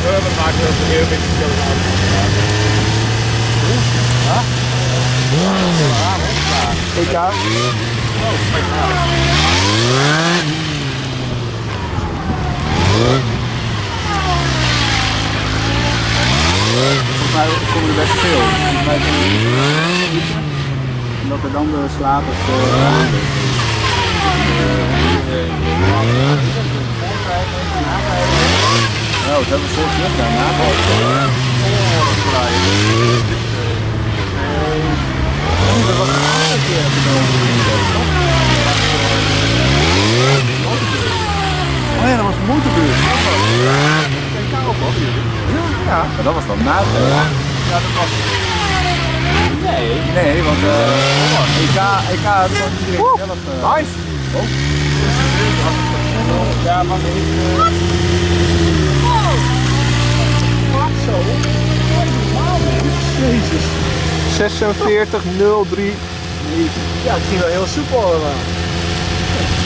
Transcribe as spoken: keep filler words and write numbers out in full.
dat maakt het een heel beetje stil aan. Ja? E K. Volgens mij komen er best veel. Volgens mij zijn er iets. En dat er dan de slapers aan is. Nou, het hebben we een soort terug daarna. Dat was een andere keer oh ja, dat was een motorbuur. Ja, maar dat was dan na het ja, dat was... Nee. Nee, want uh, E K, E K had gewoon iedereen zelf... Uh... Nice! Oh. Ja, mag ik... Uh... Wat zo? Normaal, man. Jezus. zesenveertig nul drie. Ja, het ging wel heel soepel allemaal.